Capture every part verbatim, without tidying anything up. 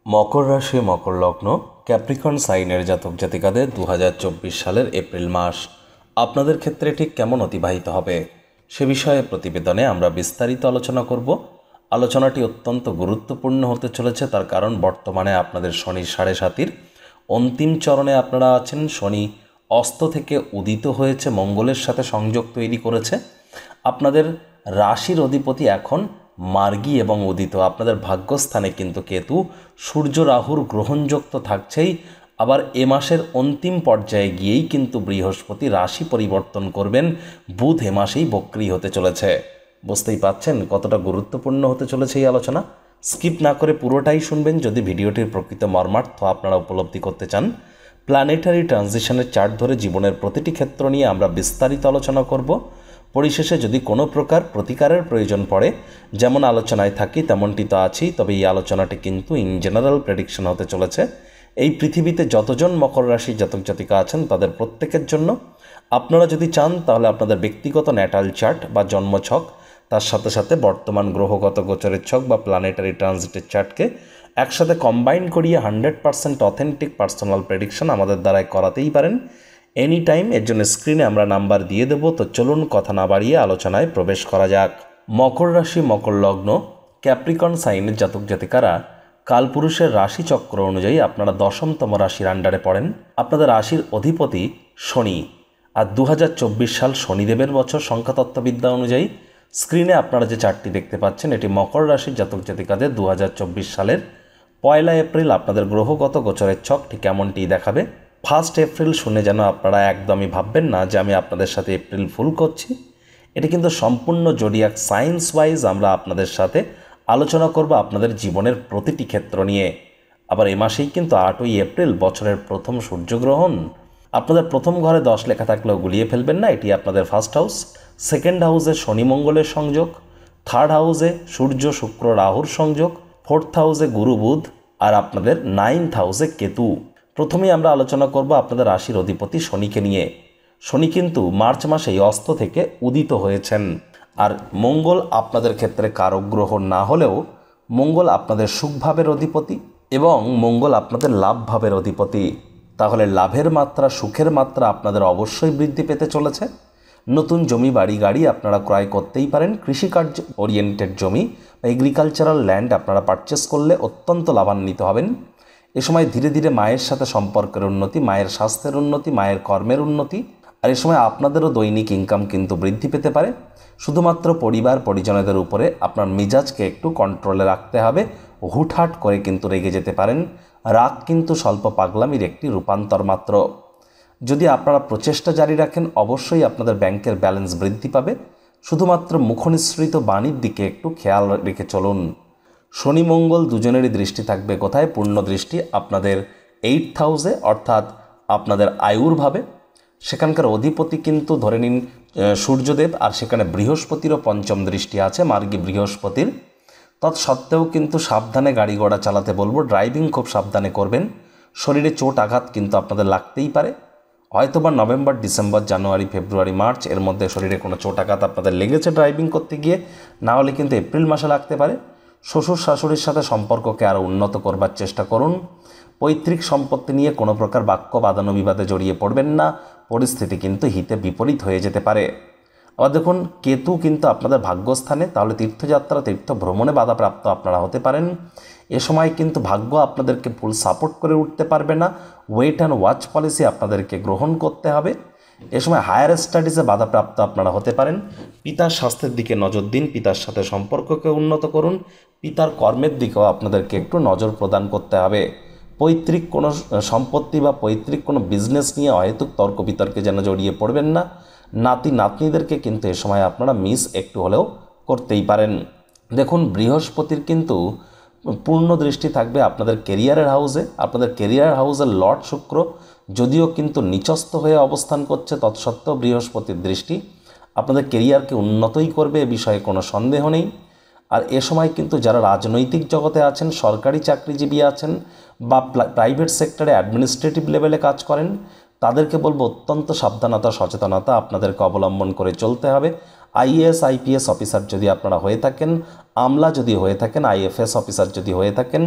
মকর রাশি মকর লগ্ন ক্যাপ্রিকন সাইনের জাতক জাতিকাদের দু হাজার চব্বিশ সালের এপ্রিল মাস আপনাদের ক্ষেত্রে ঠিক কেমন অতিবাহিত হবে সে বিষয়ে প্রতিবেদনে আমরা বিস্তারিত আলোচনা করব। আলোচনাটি অত্যন্ত গুরুত্বপূর্ণ হতে চলেছে, তার কারণ বর্তমানে আপনাদের শনি সাড়ে সাতির অন্তিম চরণে আপনারা আছেন। শনি অস্ত থেকে উদিত হয়েছে, মঙ্গলের সাথে সংযোগ তৈরি করেছে। আপনাদের রাশির অধিপতি এখন মার্গী এবং উদিত। আপনাদের ভাগ্যস্থানে কিন্তু কেতু সূর্য রাহুর গ্রহণযোগ তো থাকছেই, আবার এ মাসের অন্তিম পর্যায়ে গিয়েই কিন্তু বৃহস্পতি রাশি পরিবর্তন করবেন। বুধ এ মাসেই বক্রী হতে চলেছে। বুঝতেই পাচ্ছেন কতটা গুরুত্বপূর্ণ হতে চলেছে এই আলোচনা। স্কিপ না করে পুরোটাই শুনবেন যদি ভিডিওটির প্রকৃত মর্মার্থ আপনারা উপলব্ধি করতে চান। প্ল্যানেটারি ট্রানজিশনের চার্ট ধরে জীবনের প্রতিটি ক্ষেত্র নিয়ে আমরা বিস্তারিত আলোচনা করব। পরিশেষে যদি কোনো প্রকার প্রতিকারের প্রয়োজন পড়ে, যেমন আলোচনায় থাকি তেমনটি তো আছেই, তবে এই আলোচনাটি কিন্তু ইন জেনারেল প্রেডিকশন হতে চলেছে। এই পৃথিবীতে যতজন মকর রাশির জাতক জাতিকা আছেন তাদের প্রত্যেকের জন্য। আপনারা যদি চান তাহলে আপনাদের ব্যক্তিগত ন্যাটাল চার্ট বা জন্মছক, তার সাথে সাথে বর্তমান গ্রহগত গোচরের ছক বা প্ল্যানেটারি ট্রানজিটের চার্টকে একসাথে কম্বাইন করিয়ে hundred percent authentic personal prediction আমাদের দ্বারাই করাতেই পারেন এনি টাইম। এর জন্য স্ক্রিনে আমরা নাম্বার দিয়ে দেব। তো চলুন কথা না বাড়িয়ে আলোচনায় প্রবেশ করা যাক। মকর রাশি মকর লগ্ন ক্যাপ্রিকন সাইনের জাতক জাতিকারা কালপুরুষের রাশি চক্র অনুযায়ী আপনারা দশমতম রাশির আন্ডারে পড়েন। আপনাদের রাশির অধিপতি শনি, আর দু হাজার চব্বিশ সাল শনিদেবের বছর সংখ্যাতত্ত্ববিদ্যা অনুযায়ী। স্ক্রিনে আপনারা যে চার্টটি দেখতে পাচ্ছেন এটি মকর রাশির জাতক জাতিকাদের দু হাজার চব্বিশ সালের পয়লা এপ্রিল আপনাদের গ্রহগত গোচরের ছক ঠিক এমনটি দেখাবে। ফার্স্ট এপ্রিল শুনে যেন আপনারা একদমই ভাববেন না যে আমি আপনাদের সাথে এপ্রিল ফুল করছি। এটি কিন্তু সম্পূর্ণ জোডিয়াক সায়েন্স ওয়াইজ আমরা আপনাদের সাথে আলোচনা করব আপনাদের জীবনের প্রতিটি ক্ষেত্র নিয়ে। আবার এ মাসেই কিন্তু আটই এপ্রিল বছরের প্রথম সূর্যগ্রহণ। আপনাদের প্রথম ঘরে দশ লেখা থাকলেও গুলিয়ে ফেলবেন না, এটি আপনাদের ফার্স্ট হাউস। সেকেন্ড হাউসে শনি মঙ্গলের সংযোগ, থার্ড হাউসে সূর্য শুক্র রাহুর সংযোগ, ফোর্থ হাউসে গুরু বুধ, আর আপনাদের নাইন্থ হাউসে কেতু। প্রথমেই আমরা আলোচনা করব আপনাদের রাশির অধিপতি শনিকে নিয়ে। শনি কিন্তু মার্চ মাসেই অস্ত থেকে উদিত হয়েছেন। আর মঙ্গল আপনাদের ক্ষেত্রে কারক গ্রহ না হলেও মঙ্গল আপনাদের সুখভাবের অধিপতি এবং মঙ্গল আপনাদের লাভভাবের অধিপতি। তাহলে লাভের মাত্রা, সুখের মাত্রা আপনাদের অবশ্যই বৃদ্ধি পেতে চলেছে। নতুন জমি বাড়ি গাড়ি আপনারা ক্রয় করতেই পারেন। কৃষিকার্য ওরিয়েন্টেড জমি বা এগ্রিকালচারাল ল্যান্ড আপনারা পারচেস করলে অত্যন্ত লাভান্বিত হবেন। এ সময় ধীরে ধীরে মায়ের সাথে সম্পর্কের উন্নতি, মায়ের স্বাস্থ্যের উন্নতি, মায়ের কর্মের উন্নতি, আর এ সময় আপনাদেরও দৈনিক ইনকাম কিন্তু বৃদ্ধি পেতে পারে। শুধুমাত্র পরিবার পরিজনদের উপরে আপনার মেজাজকে একটু কন্ট্রোলে রাখতে হবে। হুটহাট করে কিন্তু রেগে যেতে পারেন। রাগ কিন্তু স্বল্প পাগলামির একটি রূপান্তর মাত্র। যদি আপনারা প্রচেষ্টা জারি রাখেন অবশ্যই আপনাদের ব্যাংকের ব্যালেন্স বৃদ্ধি পাবে। শুধুমাত্র মুখনিসৃত বাণীর দিকে একটু খেয়াল রেখে চলুন। শনি মঙ্গল দুজনেরই দৃষ্টি থাকবে কোথায়? পূর্ণ দৃষ্টি আপনাদের এইট হাউসে, অর্থাৎ আপনাদের আয়ুর ভাবে। সেখানকার অধিপতি কিন্তু ধরে নিন সূর্যদেব, আর সেখানে বৃহস্পতিরও পঞ্চম দৃষ্টি আছে, মার্গী বৃহস্পতির। তৎসত্ত্বেও কিন্তু সাবধানে গাড়ি ঘোড়া চালাতে বলবো। ড্রাইভিং খুব সাবধানে করবেন। শরীরে চোট আঘাত কিন্তু আপনাদের লাগতেই পারে। হয়তোবা November December January February March এর মধ্যে শরীরে কোনো চোট আঘাত আপনাদের লেগেছে ড্রাইভিং করতে গিয়ে, না হলে কিন্তু এপ্রিল মাসে লাগতে পারে। শ্বশুর শাশুড়ির সাথে সম্পর্ককে আরও উন্নত করবার চেষ্টা করুন। পৈতৃক সম্পত্তি নিয়ে কোনো প্রকার বাক্য বাদানুবিবাদে জড়িয়ে পড়বেন না, পরিস্থিতি কিন্তু হিতে বিপরীত হয়ে যেতে পারে। আবার দেখুন কেতু কিন্তু আপনাদের ভাগ্যস্থানে, তাহলে তীর্থযাত্রা তীর্থ ভ্রমণে বাধাপ্রাপ্ত আপনারা হতে পারেন। এ সময় কিন্তু ভাগ্য আপনাদেরকে ফুল সাপোর্ট করে উঠতে পারবে না। ওয়েট অ্যান্ড ওয়াচ পলিসি আপনাদেরকে গ্রহণ করতে হবে। এ সময় হায়ার স্টাডিজে বাধাপ্রাপ্ত আপনারা হতে পারেন। পিতার স্বাস্থ্যের দিকে নজর দিন, পিতার সাথে সম্পর্ককে উন্নত করুন। পিতার কর্মের দিকেও আপনাদেরকে একটু নজর প্রদান করতে হবে। পৈতৃক কোনো সম্পত্তি বা পৈতৃক কোনো বিজনেস নিয়ে অহেতুক তর্ক বিতর্কে যেন জড়িয়ে পড়বেন না। নাতি নাতনিদেরকে কিন্তু এ সময় আপনারা মিস একটু হলেও করতেই পারেন। দেখুন বৃহস্পতির কিন্তু পূর্ণ দৃষ্টি থাকবে আপনাদের কেরিয়ারের হাউসে। আপনাদের কেরিয়ার হাউসের লর্ড শুক্র যদিও কিন্তু নিচস্থ হয়ে অবস্থান করছে, তৎসত্ত্বেও বৃহস্পতির দৃষ্টি আপনাদের কেরিয়ারকে উন্নতই করবে, এ বিষয়ে কোনো সন্দেহ নেই। আর এ সময় কিন্তু যারা রাজনৈতিক জগতে আছেন, সরকারি চাকরিজীবী আছেন বা প্রাইভেট সেক্টরে অ্যাডমিনিস্ট্রেটিভ লেভেলে কাজ করেন, তাদেরকে বলবো অত্যন্ত সাবধানতা সচেতনতা আপনাদেরকে অবলম্বন করে চলতে হবে। আইএএস আইপিএস অফিসার যদি আপনারা হয়ে থাকেন, আমলা যদি হয়ে থাকেন, আইএফএস অফিসার যদি হয়ে থাকেন,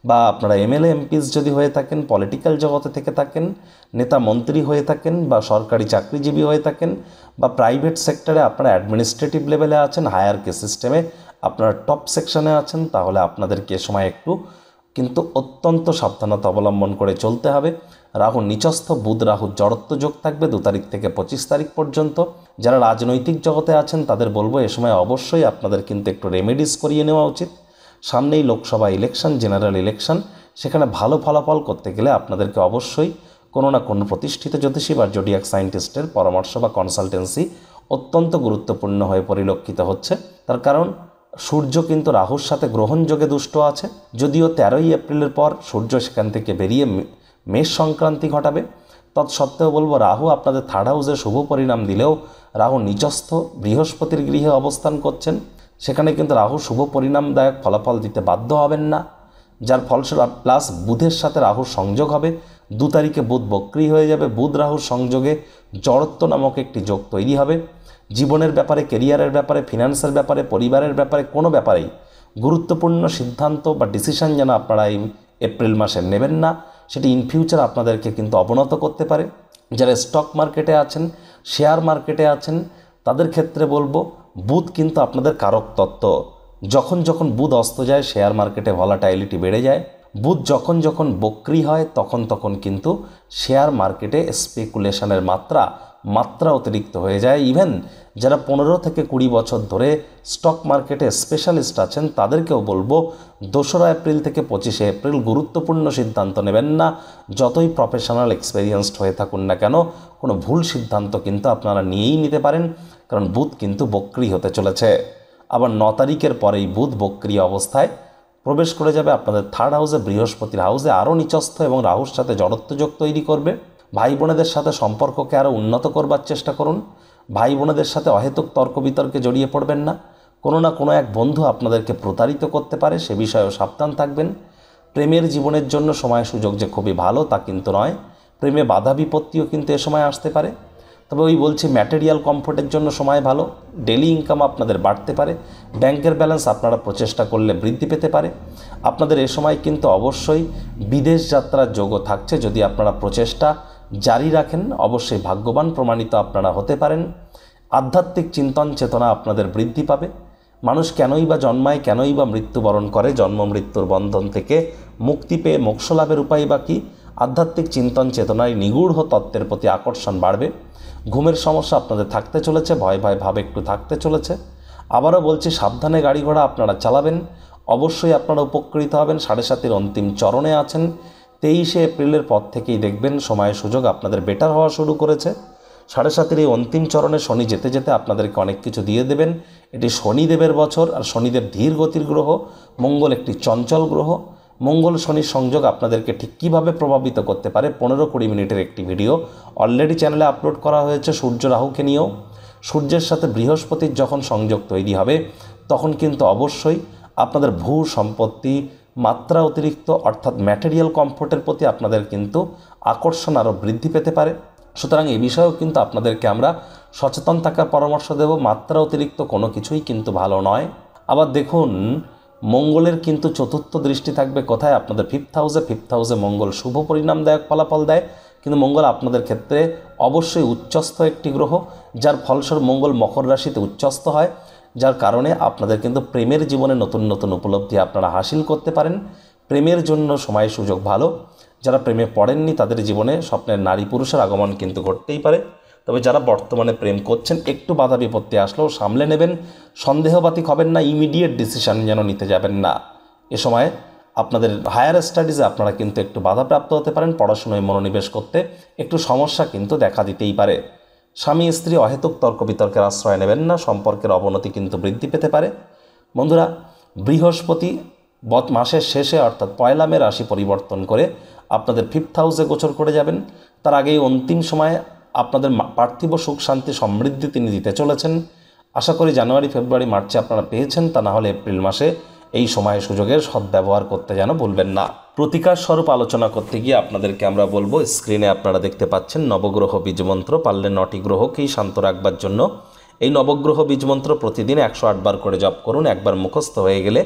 বা আপনারা এমএলএ এমপিস যদি হয়ে থাকেন, পলিটিক্যাল জগতে থেকে থাকেন, নেতা মন্ত্রী হয়ে থাকেন, বা সরকারি চাকরিজীবী হয়ে থাকেন, বা প্রাইভেট সেক্টরে আপনারা অ্যাডমিনিস্ট্রেটিভ লেভেলে আছেন, হায়ারকি সিস্টেমে আপনারা টপ সেকশনে আছেন, তাহলে আপনাদেরকে এ সময় একটু কিন্তু অত্যন্ত সাবধানতা অবলম্বন করে চলতে হবে। রাহু নিচস্থ, বুধ রাহু জড়ত্ব যোগ থাকবে দু তারিখ থেকে পঁচিশ তারিখ পর্যন্ত। যারা রাজনৈতিক জগতে আছেন তাদের বলবো এ সময় অবশ্যই আপনাদের কিন্তু একটু রেমেডিস করিয়ে নেওয়া উচিত। সামনেই লোকসভা ইলেকশন, জেনারেল ইলেকশন, সেখানে ভালো ফলাফল করতে গেলে আপনাদেরকে অবশ্যই কোনো না কোনো প্রতিষ্ঠিত জ্যোতিষী বা জোডিয়াক সায়েন্টিস্টের পরামর্শ বা কনসালটেন্সি অত্যন্ত গুরুত্বপূর্ণ হয়ে পরিলক্ষিত হচ্ছে। তার কারণ সূর্য কিন্তু রাহুর সাথে গ্রহণযোগে দুষ্ট আছে, যদিও তেরোই এপ্রিলের পর সূর্য সেখান থেকে বেরিয়ে মেষ সংক্রান্তি ঘটাবে। তৎসত্ত্বেও বলবো রাহু আপনাদের থার্ড হাউসে শুভ পরিণাম দিলেও রাহু নিচস্থ বৃহস্পতির গৃহে অবস্থান করছেন, সেখানে কিন্তু রাহু শুভ পরিণামদায়ক ফলাফল দিতে বাধ্য হবেন না, যার ফলস্বরূপ প্লাস বুধের সাথে রাহুর সংযোগ হবে। দু তারিখে বুধ বক্রী হয়ে যাবে, বুধ রাহুর সংযোগে জড়ত্ব নামক একটি যোগ তৈরি হবে। জীবনের ব্যাপারে, কেরিয়ারের ব্যাপারে, ফিনান্সের ব্যাপারে, পরিবারের ব্যাপারে কোনো ব্যাপারেই গুরুত্বপূর্ণ সিদ্ধান্ত বা ডিসিশন যেন আপনারা এই এপ্রিল মাসে নেবেন না, সেটি ইন ফিউচার আপনাদেরকে কিন্তু অবনত করতে পারে। যারা স্টক মার্কেটে আছেন, শেয়ার মার্কেটে আছেন, তাদের ক্ষেত্রে বলবো বুধ কিন্তু আপনাদের কারক তত্ত্ব। যখন যখন বুধ অস্ত যায় শেয়ার মার্কেটে ভলাটাইলিটি বেড়ে যায়। বুধ যখন যখন বক্রি হয় তখন তখন কিন্তু শেয়ার মার্কেটে স্পেকুলেশনের মাত্রা মাত্রা অতিরিক্ত হয়ে যায়। ইভেন যারা পনেরো থেকে কুড়ি বছর ধরে স্টক মার্কেটে স্পেশালিস্ট আছেন তাদেরকেও বলবো দোসরা এপ্রিল থেকে পঁচিশে এপ্রিল গুরুত্বপূর্ণ সিদ্ধান্ত নেবেন না। যতই প্রফেশনাল এক্সপেরিয়েন্সড হয়ে থাকুন না কেন, কোনো ভুল সিদ্ধান্ত কিন্তু আপনারা নিয়েই নিতে পারেন, কারণ বুধ কিন্তু বক্রি হতে চলেছে। আবার ন তারিখের পরেই বুধ বক্রি অবস্থায় প্রবেশ করে যাবে আপনাদের থার্ড হাউসে, বৃহস্পতির হাউসে আরও নিচস্থ এবং রাহুর সাথে জড়ত্ব যোগ তৈরি করবে। ভাই বোনেদের সাথে সম্পর্ককে আরও উন্নত করবার চেষ্টা করুন। ভাই বোনেদের সাথে অহেতুক তর্ক বিতর্কে জড়িয়ে পড়বেন না। কোনো না কোনো এক বন্ধু আপনাদেরকে প্রতারিত করতে পারে, সে বিষয়েও সাবধান থাকবেন। প্রেমের জীবনের জন্য সময় সুযোগ যে খুবই ভালো তা কিন্তু নয়, প্রেমে বাধা বিপত্তিও কিন্তু এ সময় আসতে পারে। তবে ওই বলছি ম্যাটেরিয়াল কমফোর্টের জন্য সময় ভালো, ডেলি ইনকাম আপনাদের বাড়তে পারে, ব্যাংকের ব্যালেন্স আপনারা প্রচেষ্টা করলে বৃদ্ধি পেতে পারে। আপনাদের এ সময় কিন্তু অবশ্যই বিদেশ যাত্রার যোগও থাকছে, যদি আপনারা প্রচেষ্টা জারি রাখেন অবশ্যই ভাগ্যবান প্রমাণিত আপনারা হতে পারেন। আধ্যাত্মিক চিন্তন চেতনা আপনাদের বৃদ্ধি পাবে। মানুষ কেনই বা জন্মায়, কেনই বা মৃত্যুবরণ করে, জন্ম মৃত্যুর বন্ধন থেকে মুক্তি পেয়ে মোক্ষ লাভের উপায় বা কী, আধ্যাত্মিক চিন্তন চেতনায় নিগূঢ় তত্ত্বের প্রতি আকর্ষণ বাড়বে। ঘুমের সমস্যা আপনাদের থাকতে চলেছে, ভয় ভয় ভাব একটু থাকতে চলেছে। আবারও বলছি সাবধানে গাড়ি ঘোড়া আপনারা চালাবেন, অবশ্যই আপনারা উপকৃত হবেন। সাড়ে সাতের অন্তিম চরণে আছেন, তেইশে এপ্রিলের পর থেকেই দেখবেন সময় সুযোগ আপনাদের বেটার হওয়া শুরু করেছে। সাড়ে সাতের এই অন্তিম চরণে শনি যেতে যেতে আপনাদেরকে অনেক কিছু দিয়ে দেবেন। এটি শনিদেবের বছর, আর শনিদেব ধীর গতির গ্রহ, মঙ্গল একটি চঞ্চল গ্রহ। মঙ্গল শনির সংযোগ আপনাদেরকে ঠিক কীভাবে প্রভাবিত করতে পারে পনেরো কুড়ি মিনিটের একটি ভিডিও অলরেডি চ্যানেলে আপলোড করা হয়েছে সূর্য রাহুকে নিয়েও। সূর্যের সাথে বৃহস্পতির যখন সংযোগ তৈরি হবে তখন কিন্তু অবশ্যই আপনাদের ভূ সম্পত্তি মাত্রা অতিরিক্ত অর্থাৎ ম্যাটেরিয়াল কমফোর্টের প্রতি আপনাদের কিন্তু আকর্ষণ আরও বৃদ্ধি পেতে পারে। সুতরাং এই বিষয়েও কিন্তু আপনাদেরকে আমরা সচেতন থাকার পরামর্শ দেব। মাত্রা অতিরিক্ত কোনো কিছুই কিন্তু ভালো নয়। আবার দেখুন মঙ্গলের কিন্তু চতুর্থ দৃষ্টি থাকবে কোথায়, আপনাদের ফিফথ হাউসে। ফিফথ হাউসে মঙ্গল শুভ পরিণামদায়ক ফলাফল দেয়, কিন্তু মঙ্গল আপনাদের ক্ষেত্রে অবশ্যই উচ্চস্থ একটি গ্রহ, যার ফলস্বরূপ মঙ্গল মকর রাশিতে উচ্চস্থ হয়, যার কারণে আপনাদের কিন্তু প্রেমের জীবনে নতুন নতুন উপলব্ধি আপনারা হাসিল করতে পারেন। প্রেমের জন্য সময় সুযোগ ভালো। যারা প্রেমে পড়েননি তাদের জীবনে স্বপ্নের নারী পুরুষের আগমন কিন্তু ঘটতেই পারে। তবে যারা বর্তমানে প্রেম করছেন একটু বাধা বিপত্তি আসলেও সামলে নেবেন, সন্দেহবাতিক হবেন না, ইমিডিয়েট ডিসিশন যেন নিতে যাবেন না। এ সময় আপনাদের হায়ার স্টাডিজে আপনারা কিন্তু একটু বাধাপ্রাপ্ত হতে পারেন, পড়াশোনায় মনোনিবেশ করতে একটু সমস্যা কিন্তু দেখা দিতেই পারে। স্বামী স্ত্রী অহেতুক তর্ক বিতর্কের আশ্রয় নেবেন না, সম্পর্কের অবনতি কিন্তু বৃদ্ধি পেতে পারে। বন্ধুরা বৃহস্পতি বত মাসের শেষে অর্থাৎ পয়লা মে রাশি পরিবর্তন করে আপনাদের ফিফথ হাউসে গোচর করে যাবেন। তার আগেই অন্তিম সময়ে আপনাদের পার্থিব সুখ শান্তি সমৃদ্ধি তিনি দিতে চলেছেন। আশা করি জানুয়ারি ফেব্রুয়ারি মার্চে আপনারা পেয়েছেন, তা না হলে এপ্রিল মাসে এই সময় সুযোগের সদ্ব্যবহার করতে যেন ভুলবেন না। প্রতিকার স্বরূপ আলোচনা করতে গিয়ে আপনাদেরকে আমরা বলবো, স্ক্রিনে আপনারা দেখতে পাচ্ছেন নবগ্রহ বীজমন্ত্র, পারলে নটি গ্রহকেই শান্ত রাখবার জন্য এই নবগ্রহ বীজমন্ত্র প্রতিদিন একশো আট বার করে জপ করুন। একবার মুখস্থ হয়ে গেলে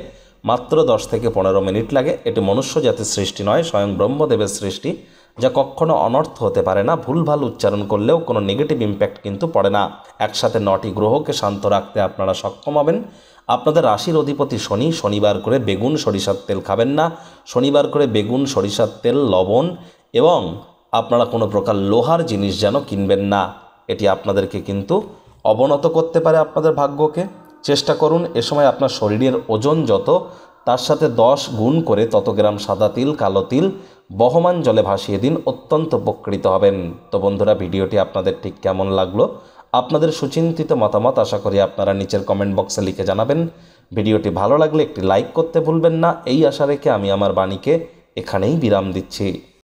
মাত্র দশ থেকে পনেরো মিনিট লাগে। এটি মনুষ্য জাতির সৃষ্টি নয়, স্বয়ং ব্রহ্মদেবের সৃষ্টি, যা কখনো অনর্থ হতে পারে না। ভুলভাল উচ্চারণ করলেও কোনো নেগেটিভ ইম্প্যাক্ট কিন্তু পড়ে না। একসাথে নটি গ্রহকে শান্ত রাখতে আপনারা সক্ষম হবেন। আপনাদের রাশির অধিপতি শনি। শনিবার করে বেগুন সরিষার তেল খাবেন না। শনিবার করে বেগুন সরিষার তেল, লবণ এবং আপনারা কোনো প্রকার লোহার জিনিস যেন কিনবেন না। এটি আপনাদেরকে কিন্তু অবনত করতে পারে আপনাদের ভাগ্যকে। চেষ্টা করুন এ সময় আপনার শরীরের ওজন যত, তার সাথে দশ গুণ করে তত গ্রাম সাদা তিল, কালো তিল বহমান জলে ভাসিয়ে দিন, অত্যন্ত উপকৃত হবেন। তো বন্ধুরা, ভিডিওটি আপনাদের ঠিক কেমন লাগলো? আপনাদের সুচিন্তিত মতামত আশা করি আপনারা নিচের কমেন্ট বক্সে লিখে জানাবেন। ভিডিওটি ভালো লাগলে একটি লাইক করতে ভুলবেন না। এই আশা রেখে আমি আমার বাণীকে এখানেই বিরাম দিচ্ছি।